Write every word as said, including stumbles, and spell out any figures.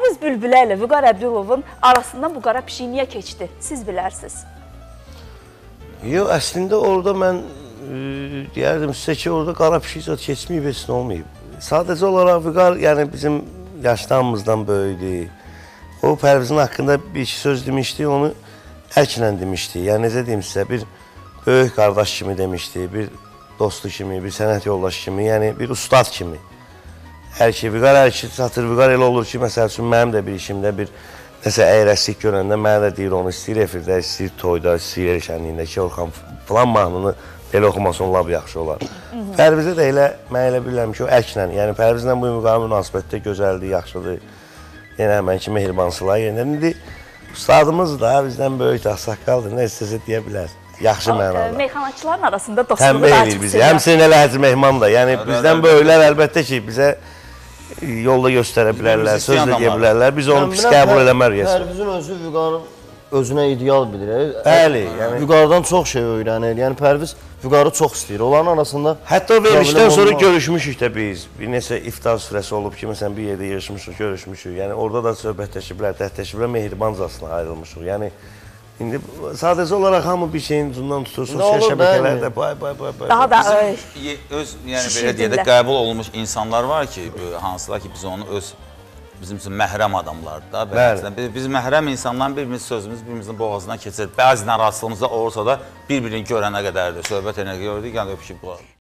Pərviz Bülbülə ilə Vüqar Əbdülovun arasından bu qara pişik niyə keçdi? Siz bilərsiniz. Yox, əslində orada mən e, deyərdim sizə ki, orada qara pişik zat keçməyib, heç nə olmayıb. Sadəcə olaraq Vüqar, yəni bizim yaşlarımızdan böyükdür. O Pərvizin haqqında bir iki söz demişdi, onu ərklə demişdi. Yəni necə deyim sizə, bir böyük qardaş kimi demişdi, bir dostu kimi, bir sənət yoldaşı kimi, yəni bir ustad kimi. Hər ki, Vüqar hər ki satır, Vüqar elə olur ki, məsəl üçün mənim də bir işimdə bir nəsə əyrəslik görəndə mənə də deyir onu, istəyir efirdə, istəyir toyda, istəyir el şənliyində ki, Orxan falan mahnını belə oxumasın, lab yaxşı olar. Pərvizə də elə, mən elə bilirəm ki, o əklə, yəni Pərvizlə bu Vüqar münasibətdə gözəldir, yaxşıdır. Yenə həmənki mehribansılar, yenə indi ustadımız da bizdən böyük saqqaldır, nə istəsə deyə bilər. Yaxşı mənada. Meyxanaçıların arasında dostluğu Həmbə eləyir bizi, həmsin elə Həcr Mehman da. Yəni bizdən böyüklər əlbəttə ki, bizə yolda göstərə bilərlər, söz də deyə bilərlər. Biz onu pis qəbul eləməriyik. Pərvizin özü Vüqarın özünə ideal bilir. Bəli, yəni Vüqardan çox şey öyrənir. Yəni Pərviz Vüqarı çox istəyir. Onların arasında hətta verilişdən sonra görüşmüşük də biz. Bir neçə iftar sürəsi olub ki, məsələn bir yerdə yığışmışıq, görüşmüşük. Yəni orada da söhbətləşiblər, dərdləşiblər, mehribancasına ayrılmışıq. Yəni İndi sadəcə olaraq hamı bir şeyin ucundan tutur, sosial şəbəkələrdə bay bay bay bay. Daha da öz, yəni belə deyək də qəbul olunmuş insanlar var ki, hansılar ki biz onu öz bizim üçün məhrəm adamlardır da. Bəli. Biz məhrəm insanların bir-birimiz sözümüz birimizin boğazından keçir. Bəzi narazılığımızda olursa da bir-birini görənə qədərdir. Söhbət edənə gördük, yəni öpüşüb bu.